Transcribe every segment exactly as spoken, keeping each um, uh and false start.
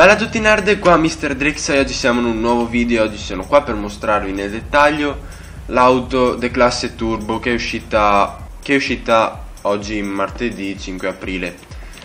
Bella a tutti nerd, qua mister Drix e oggi siamo in un nuovo video. Oggi sono qua per mostrarvi nel dettaglio l'auto de classe Turbo che è uscita che è uscita oggi martedì cinque aprile.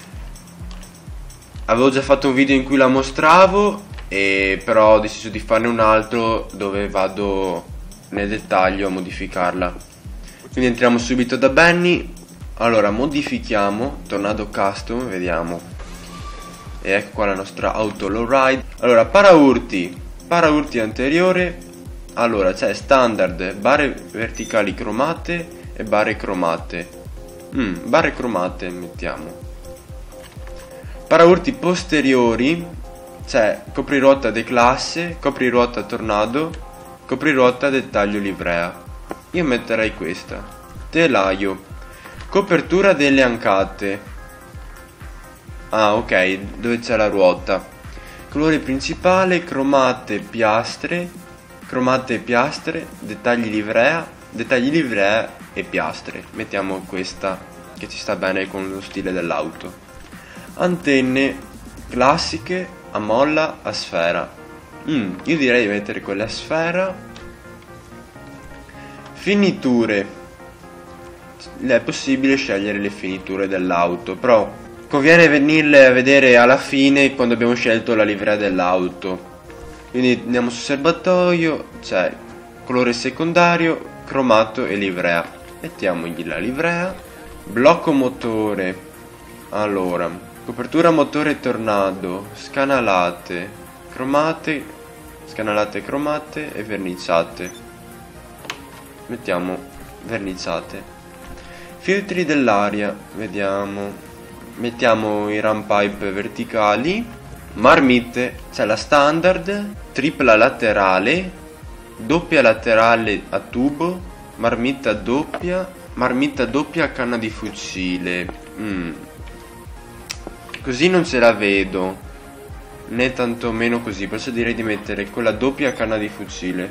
Avevo già fatto un video in cui la mostravo, e però ho deciso di farne un altro dove vado nel dettaglio a modificarla. Quindi entriamo subito da Benny. Allora modifichiamo Tornado Custom, vediamo. E ecco qua la nostra auto lowride. Allora paraurti, paraurti anteriore. Allora c'è standard, barre verticali cromate e barre cromate. mm, Barre cromate mettiamo. Paraurti posteriori c'è copriruota de classe, copriruota tornado, copriruota dettaglio livrea. Io metterei questa. Telaio, copertura delle ancate. Ah, ok, dove c'è la ruota. Colore principale, cromate, piastre, cromate e piastre, dettagli livrea, dettagli livrea e piastre. Mettiamo questa che ci sta bene con lo stile dell'auto. Antenne classiche, a molla, a sfera. Mm, io direi di mettere quella a sfera. Finiture. È possibile scegliere le finiture dell'auto, però conviene venirle a vedere alla fine quando abbiamo scelto la livrea dell'auto. Quindi andiamo su serbatoio, c'è colore secondario, cromato e livrea. Mettiamogli la livrea. Blocco motore. Allora, copertura motore tornado, scanalate, cromate, scanalate cromate e verniciate. Mettiamo verniciate. Filtri dell'aria, vediamo. Mettiamo i rampipe verticali. Marmitte, c'è la standard, tripla laterale, doppia laterale a tubo, marmitta doppia, marmitta doppia a canna di fucile. mm. Così non ce la vedo, né tantomeno così, perciò direi di mettere quella doppia a canna di fucile.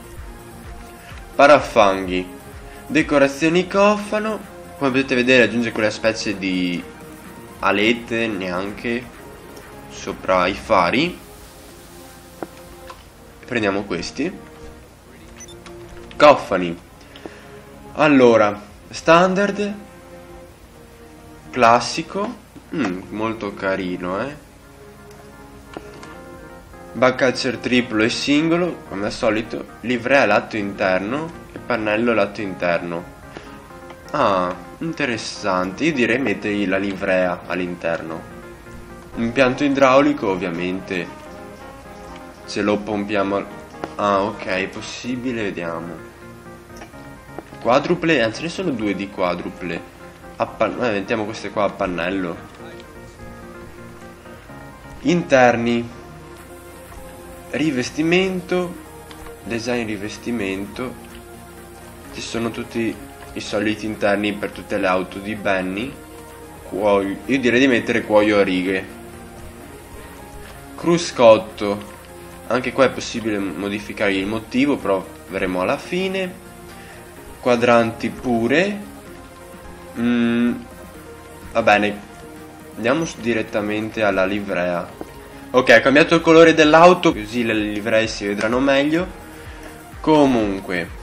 Parafanghi, decorazioni cofano, come potete vedere aggiunge quella specie di alette neanche sopra i fari. Prendiamo questi cofani. Allora standard, classico, mm, molto carino, eh backcatcher triplo e singolo come al solito, livrea lato interno e pannello lato interno. Ah, interessante. Io direi mettergli la livrea all'interno. Impianto idraulico ovviamente se lo pompiamo. Ah, ok, possibile, vediamo. Quadruple, anzi ne sono due di quadruple. A pan... eh, mettiamo queste qua a pannello. Interni, rivestimento, design rivestimento. Ci sono tutti i soliti interni per tutte le auto di Benny. Cuoio. Io direi di mettere cuoio a righe. Cruscotto, anche qua è possibile modificare il motivo, però vedremo alla fine. Quadranti pure. mm, Va bene, andiamo direttamente alla livrea. Ok, ho cambiato il colore dell'auto così le livree si vedranno meglio. Comunque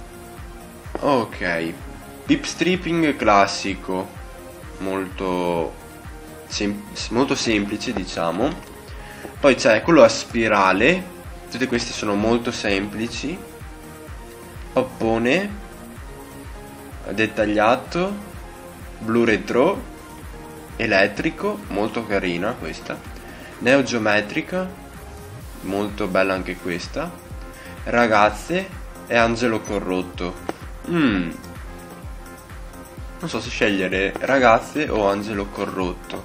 ok, pip stripping classico, molto, sem molto semplice diciamo. Poi c'è quello a spirale, tutte queste sono molto semplici. Pappone, dettagliato, blu retro, elettrico, molto carina questa. Neogeometrica, molto bella anche questa. Ragazze e angelo corrotto. Mm. Non so se scegliere ragazze o angelo corrotto.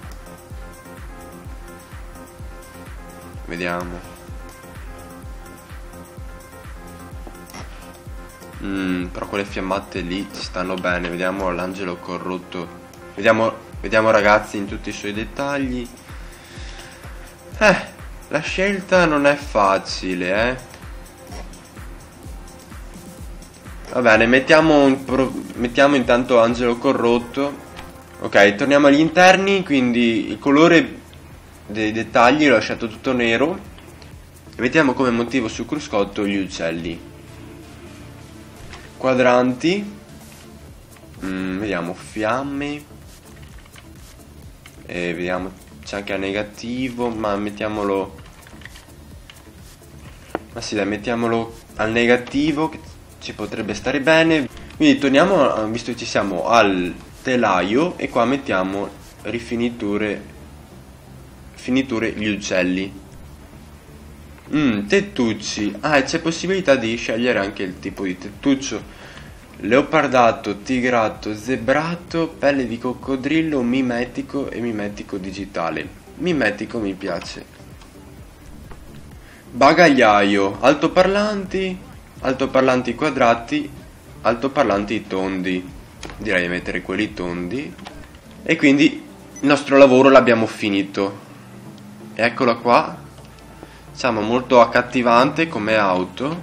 Vediamo. Mm, però quelle fiammate lì ci stanno bene. Vediamo l'angelo corrotto. Vediamo, vediamo ragazzi in tutti i suoi dettagli. Eh, la scelta non è facile, eh. Va bene, mettiamo, un pro mettiamo intanto angelo corrotto. Ok, torniamo agli interni, quindi il colore dei dettagli, l'ho lasciato tutto nero e mettiamo come motivo sul cruscotto gli uccelli. Quadranti, mm, vediamo fiamme, e vediamo, c'è anche a negativo, ma mettiamolo, ma sì dai, mettiamolo al negativo che ci potrebbe stare bene. Quindi torniamo, visto che ci siamo, al telaio e qua mettiamo rifiniture, finiture gli uccelli. Mm, tettucci, ah, e c'è possibilità di scegliere anche il tipo di tettuccio: leopardato, tigrato, zebrato, pelle di coccodrillo, mimetico e mimetico digitale. Mimetico mi piace. Bagagliaio, altoparlanti, altoparlanti quadrati, altoparlanti tondi. Direi di mettere quelli tondi. E quindi il nostro lavoro l'abbiamo finito. Eccola qua. Siamo molto accattivante come auto.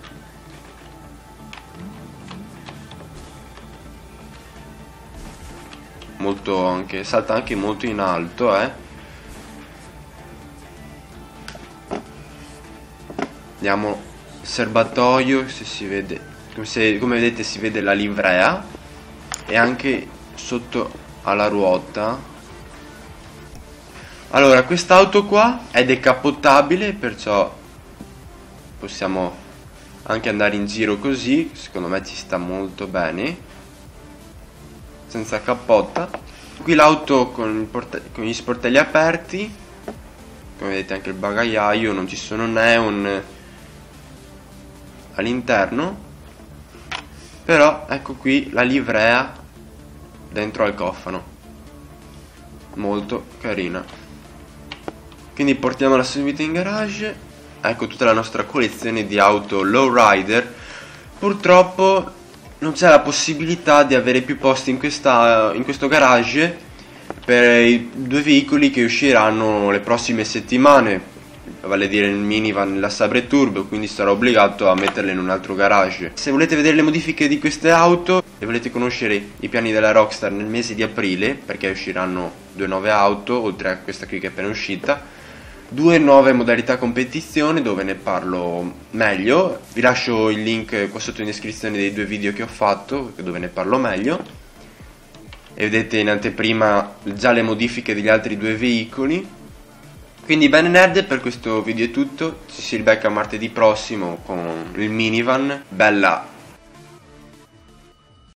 Molto anche, salta anche molto in alto, eh. Andiamo serbatoio, se si vede, se, come vedete si vede la livrea e anche sotto alla ruota. Allora, quest'auto qua è decappottabile, perciò possiamo anche andare in giro così, secondo me ci sta molto bene, senza cappotta. Qui l'auto con, con gli sportelli aperti, come vedete anche il bagagliaio, non ci sono neon all'interno, però ecco qui la livrea dentro al cofano, molto carina. Quindi portiamola subito in garage. Ecco tutta la nostra collezione di auto lowrider. Purtroppo non c'è la possibilità di avere più posti in, questa, in questo garage per i due veicoli che usciranno le prossime settimane, vale a dire il minivan e la Sabre Turbo, quindi sarò obbligato a metterle in un altro garage. Se volete vedere le modifiche di queste auto e volete conoscere i piani della Rockstar nel mese di aprile, perché usciranno due nuove auto oltre a questa qui che è appena uscita, due nuove modalità competizione dove ne parlo meglio, vi lascio il link qua sotto in descrizione dei due video che ho fatto dove ne parlo meglio, e vedete in anteprima già le modifiche degli altri due veicoli. Quindi bene nerd, per questo video è tutto, ci si ribecca martedì prossimo con il minivan. Bella